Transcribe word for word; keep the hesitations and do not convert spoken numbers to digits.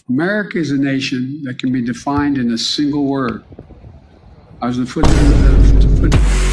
America is a nation that can be defined in a single word. I was the foot, uh, foot